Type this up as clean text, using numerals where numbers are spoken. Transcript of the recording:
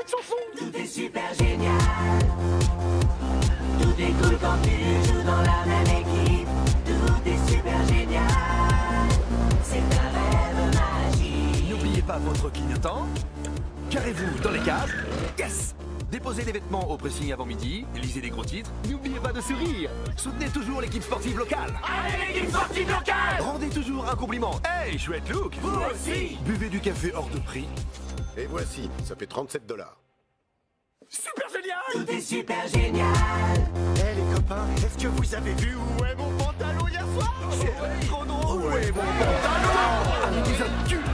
cette chanson. Tout est super génial. Tout est cool quand tu joues dans la même équipe. Tout est super génial. C'est un rêve magique. N'oubliez pas votre clignotant. Carrez-vous dans les cases. Yes! Déposez les vêtements au pressing avant midi. Lisez les gros titres. N'oubliez pas de sourire. Soutenez toujours l'équipe sportive locale. Allez l'équipe sportive locale. Rendez toujours un compliment. Hey, chouette look! Vous aussi. Buvez du café hors de prix. Et voici, ça fait 37 $. Super génial! Tout est super génial. Eh les copains, est-ce que vous avez vu où est mon pantalon hier soir? C'est trop drôle! Où est mon pantalon? Un épisode